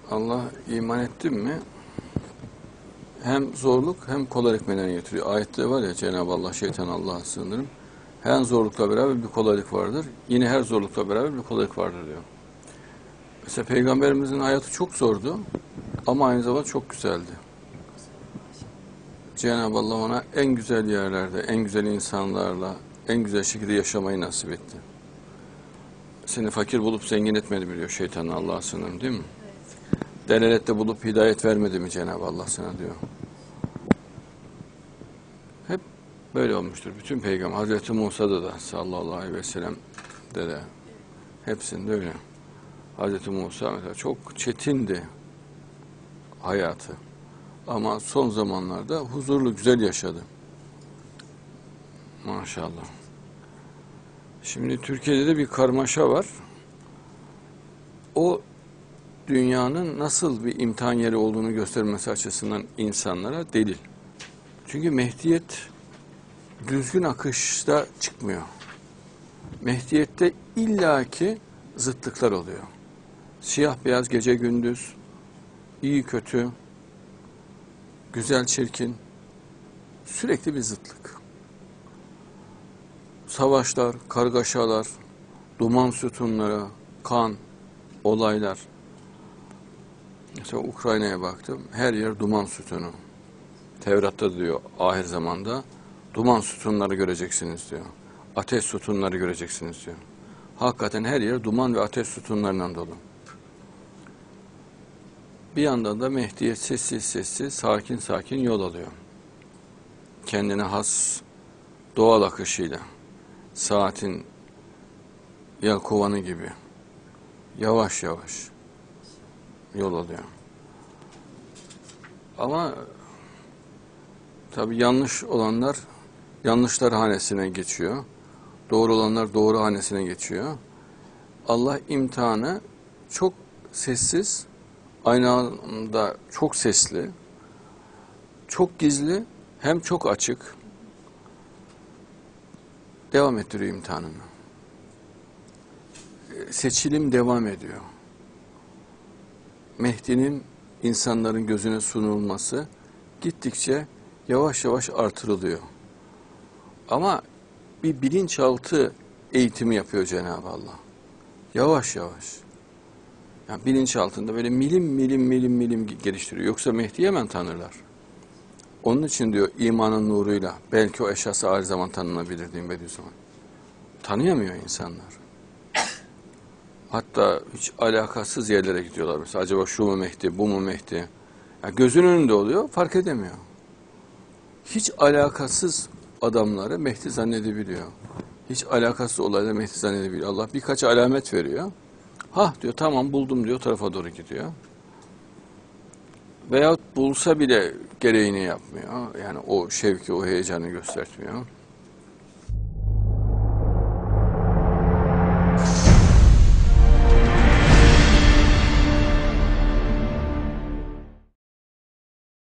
Allah iman ettim mi hem zorluk hem kolaylık meydana getiriyor. Ayette var ya, Cenab-ı Allah, şeytan Allah'a sığınırım. Her zorlukla beraber bir kolaylık vardır. Yine her zorlukla beraber bir kolaylık vardır diyor. Mesela Peygamberimizin hayatı çok zordu ama aynı zamanda çok güzeldi. Cenab-ı Allah ona en güzel yerlerde, en güzel insanlarla, en güzel şekilde yaşamayı nasip etti. Seni fakir bulup zengin etmedi mi diyor şeytanın, Allah'a sığınırım, değil mi? Delalette bulup hidayet vermedi mi Cenab-ı Allah sana diyor. Hep böyle olmuştur. Bütün peygamber, Hazreti Musa'da da sallallahu aleyhi ve sellem de hepsinde öyle. Hazreti Musa mesela çok çetindi hayatı. Ama son zamanlarda huzurlu, güzel yaşadı. Maşallah. Şimdi Türkiye'de de bir karmaşa var. O dünyanın nasıl bir imtihan yeri olduğunu göstermesi açısından insanlara delil. Çünkü Mehdiyet düzgün akışta çıkmıyor. Mehdiyette illaki zıtlıklar oluyor. Siyah beyaz, gece gündüz, iyi kötü, güzel çirkin, sürekli bir zıtlık. Savaşlar, kargaşalar, duman sütunları, kan, olaylar. Mesela Ukrayna'ya baktım, her yer duman sütunu. Tevrat'ta diyor, ahir zamanda duman sütunları göreceksiniz diyor. Ateş sütunları göreceksiniz diyor. Hakikaten her yer duman ve ateş sütunlarından dolu. Bir yandan da Mehdiyet sessiz sessiz, sakin sakin yol alıyor. Kendine has doğal akışıyla, saatin yelkovanı gibi yavaş yavaş yol alıyor. Ama tabii yanlış olanlar yanlışlar hanesine geçiyor. Doğru olanlar doğru hanesine geçiyor. Allah imtihanı çok sessiz, aynı anda çok sesli, çok gizli, hem çok açık devam ettiriyor imtihanını. Seçilim devam ediyor. Mehdi'nin insanların gözüne sunulması gittikçe yavaş yavaş artırılıyor. Ama bir bilinçaltı eğitimi yapıyor Cenab-ı Allah. Yavaş yavaş. Yani bilinçaltında böyle milim milim geliştiriyor. Yoksa Mehdi'yi hemen tanırlar. Onun için diyor imanın nuruyla belki o eşyası ağır zaman tanınabilir diyeyim Bediüzzaman. Tanıyamıyor insanlar. Hatta hiç alakasız yerlere gidiyorlar. Mesela acaba şu mu Mehdi, bu mu Mehdi? Yani gözünün önünde oluyor, fark edemiyor. Hiç alakasız adamları Mehdi zannedebiliyor. Hiç alakasız olayları Mehdi zannedebiliyor. Allah birkaç alamet veriyor. Ha diyor, tamam buldum diyor, o tarafa doğru gidiyor. Veyahut bulsa bile gereğini yapmıyor. Yani o şevki, o heyecanı göstermiyor.